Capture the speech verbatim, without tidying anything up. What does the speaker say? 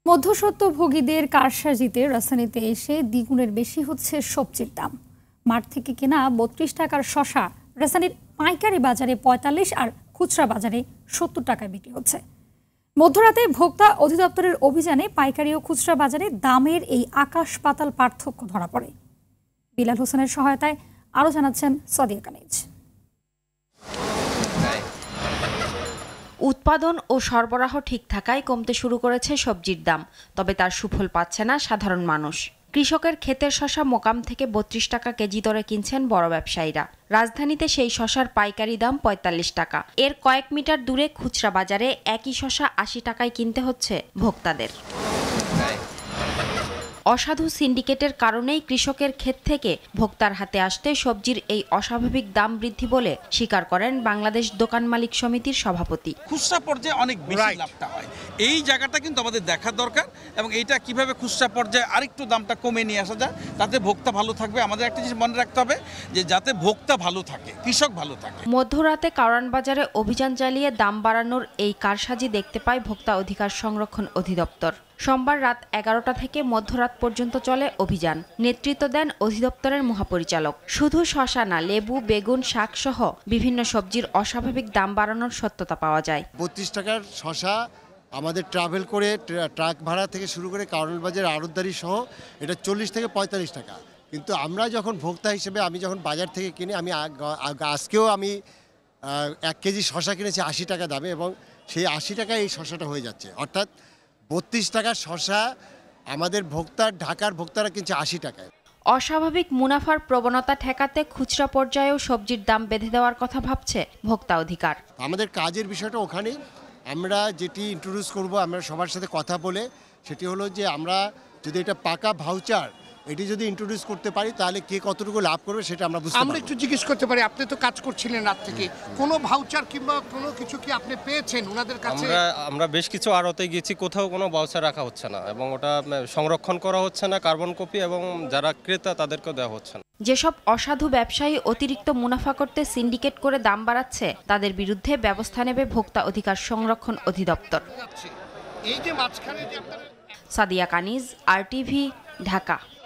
মধ্যস্বত্বভোগীদের কারসাজিতে রাজধানীতে এসে দ্বিগুণের বেশি হচ্ছে সবজির দাম। মাঠ থেকে কেনা বত্রিশ টাকার শসা রাজধানীর পাইকারি বাজারে পঁয়তাল্লিশ আর খুচরা বাজারে সত্তর টাকায় বিক্রি হচ্ছে। মধ্যরাতে ভোক্তা অধিদপ্তরের অভিযানে পাইকারি ও খুচরা বাজারে দামের এই আকাশ পাতাল পার্থক্য ধরা পড়ে। বিলাল হোসেনের সহায়তায় আরও জানাচ্ছেন সাদিয়া কানিজ। উৎপাদন ও সরবরাহ ঠিক থাকায় কমতে শুরু করেছে সবজির দাম, তবে তার সুফল পাচ্ছে না সাধারণ মানুষ। কৃষকের ক্ষেতের শসা মোকাম থেকে বত্রিশ টাকা কেজি দরে কিনছেন বড় ব্যবসায়ীরা। রাজধানীতে সেই শসার পাইকারি দাম পঁয়তাল্লিশ টাকা। এর কয়েক মিটার দূরে খুচরা বাজারে একই শসা আশি টাকায় কিনতে হচ্ছে ভোক্তাদের। অসাধু সিন্ডিকেটের কারণেই কৃষকের ক্ষেত থেকে ভোক্তার হাতে আসতে সবজির এই অস্বাভাবিক দাম বৃদ্ধি বলে স্বীকার করেন বাংলাদেশ দোকান মালিক সমিতির সভাপতি। খুচরা পর্যায়ে অনেক বেশি লাভটা হয়, এই জায়গাটা কিন্তু আমাদের দেখা দরকার এবং এইটা কিভাবে খুচরা পর্যায়ে আরেকটু দামটা কমে নিয়ে আসা যায়, তাতে ভোক্তা ভালো থাকবে। আমাদের একটা জিনিস মনে রাখতে হবে যে যাতে ভোক্তা ভালো থাকে, কৃষক ভালো থাকে। মধ্যরাতে কারওয়ান বাজারে অভিযান চালিয়ে দাম বাড়ানোর এই কারসাজি দেখতে পায় ভোক্তা অধিকার সংরক্ষণ অধিদপ্তর। সোমবার রাত এগারোটা থেকে মধ্যরাত পর্যন্ত চলে অভিযান। নেতৃত্ব দেন অধিদপ্তরের মহাপরিচালক। শুধু শসা না, লেবু, বেগুন, শাক সহ বিভিন্ন সবজির অস্বাভাবিক দাম বাড়ানোর সত্যতা পাওয়া যায়। বত্রিশ টাকার শসা আমাদের ট্রাভেল করে ট্রাক ভাড়া থেকে শুরু করে কারওয়ান বাজার আড়তদারি সহ এটা চল্লিশ থেকে পঁয়তাল্লিশ টাকা। কিন্তু আমরা যখন ভোক্তা হিসেবে আমি যখন বাজার থেকে কিনি, আমি আজকেও আমি এক কেজি শসা কিনেছি আশি টাকা দামে এবং সেই আশি টাকায় এই শসাটা হয়ে যাচ্ছে। অর্থাৎ বত্রিশ টাকার শসা আমাদের ভোক্তার ঢাকার ভোক্তারা কিনছে আশি টাকায়। অস্বাভাবিক মুনাফার প্রবণতা ঠেকাতে খুচরা পর্যায়েও সবজির দাম বেঁধে দেওয়ার কথা ভাবছে ভোক্তা অধিকার। আমাদের কাজের বিষয়টা ওখানেই। আমরা যেটি ইন্ট্রোডিউস করব, আমরা সবার সাথে কথা বলে, সেটি হলো যে আমরা যদি এটা পাকা ভাউচার এটি যদি ইন্ট্রোডিউস করতে পারি তাহলে কে কতটুকু লাভ করবে সেটা আমরা বুঝতে পারব। আমরা একটু জিজ্ঞেস করতে পারি, আপনি তো কাজ করছিলেন রাত থেকে, কোনো ভাউচার কিংবা কোনো কিছু কি আপনি পেয়েছেন ওনাদের কাছে? আমরা আমরা বেশ কিছু আড়তে গেছি, কোথাও কোনো ভাউচার রাখা হচ্ছে না এবং ওটা সংরক্ষণ করা হচ্ছে না, কার্বন কপি, এবং যারা ক্রেতা তাদেরকেও দেওয়া হচ্ছে না। যেসব অসাধু ব্যবসায়ী অতিরিক্ত মুনাফা করতে সিন্ডিকেট করে দাম বাড়াচ্ছে তাদের বিরুদ্ধে ব্যবস্থা নেবে ভোক্তা অধিকার সংরক্ষণ অধিদপ্তর। এই যে মাঝখানে যে আপনারা সাদিয়া কানিজ, আর টিভি, ঢাকা।